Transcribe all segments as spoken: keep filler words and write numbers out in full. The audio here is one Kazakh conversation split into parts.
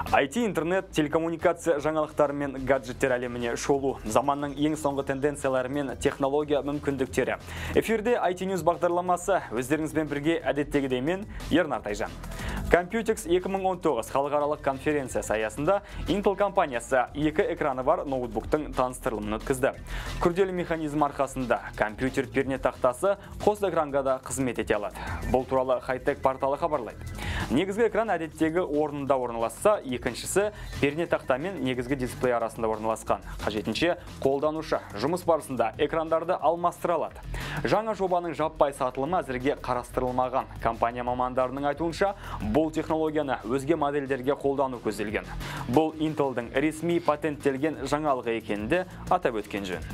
ай ти, интернет, телекоммуникация жаңалықтары мен гаджеттер әлеміне шолу, заманның ең соңғы тенденциялары мен технология мүмкіндіктері. Эфирде ай ти News бағдарламасы, өздеріңізбен бірге әдеттегідей мен Ернар Тайжан. Computex екі мың он тоғыз халықаралық конференциясы аясында Intel компаниясы екі экраны бар ноутбуктың таныстырылымын өткізді. Күрделі механизм арқасында компьютер перне тақтасы қос экранға да қызмет ете алады. Бұл туралы Хайтек порталы хабарлайды. Негізгі экран әдеттегі орнында орналасса, екіншісі перне тақта мен негізгі дисплей арасында орналасқан. Қажетінше қолданушы жұмыс барысында экрандарды алмастыра алады. Жаңа жобаның жаппай сатылымы әзірге қарастырылмаған. Компания мамандарының айтуынша, бұл технологияны өзге модельдерге қолдану көзделген. Бұл Intel'дің ресми патенттелген жаңалығы екенді атап өткен жөн.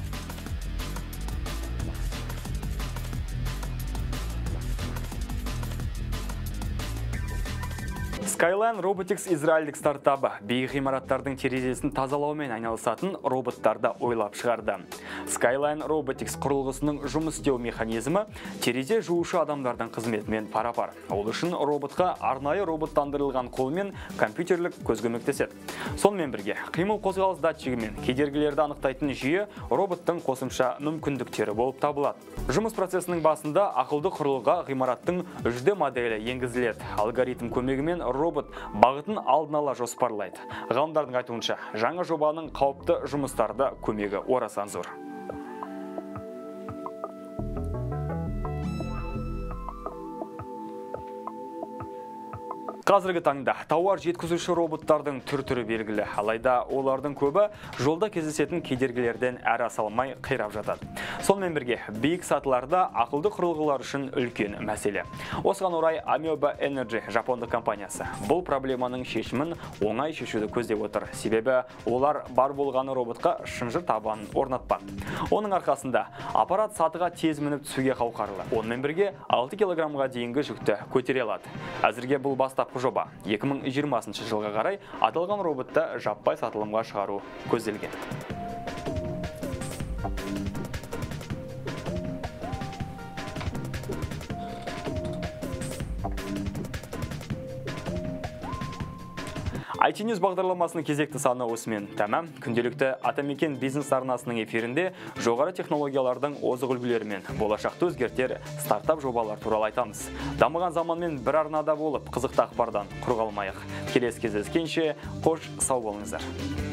Skyline Robotics израильдік стартабы биік ғимараттардың терезесін тазалаумен айналысатын роботтарды ойлап шығарды. Skyline Robotics құрылғысының жұмыс істеу механизмі терезе жуушы адамдардың қызметімен пара-пар. Ол үшін роботқа арнайы роботтандырылған қолмен компьютерлік көз көмектеседі. Сонымен бірге қимыл қозғалыс датчигі мен кедергілерді анықтайтын жүйе роботтың қосымша мүмкіндіктері болып табылады. Жұмыс процесінің басында ақылды құрылғыға ғимараттың үш дэ моделі енгізіледі. Алгоритм көмегімен робот бағытын алдын ала жоспарлайды. Ғалымдардың айтуынша, жаңа жобаның қауіпті жұмыстарды көмегі орасан зор. Қазіргі таңда тауар жеткізуші роботтардың түр-түрі белгілі. Алайда олардың көбі жолда кездесетін кедергілерден әрі аса алмай қирап жатады. Сонымен бірге, биік сатыларда ақылды құрылғылар үшін үлкен мәселе. Осыған орай Amoeba Energy жапондық компаниясы бұл проблеманың шешімін оңай шешуді көздеп отыр. Себебі олар бар болғаны роботқа шынжыр табанын орнатпақ. Оның арқасында аппарат сатыға тез мініп түсуге қауқарлы. Онымен бірге алты килограммға дейінгі жүкті көтере алады. Әзірге бұл бастапқы жоба екі мың жиырмасыншы жылға қарай аталған роботты жаппай сатылымға шығару көзделген. ай ти News бағдарламасының кезекті саны осымен тәмам. Күнделікті Атамекен бизнес арнасының эфирінде жоғары технологиялардың озық үлгілері мен болашақты өзгертер стартап жобалар туралы айтамыз. Дамыған заманмен бір арнада болып, қызықты ақпардан құр қалмайық. Келесі кездескенше қош сау болыңыздар.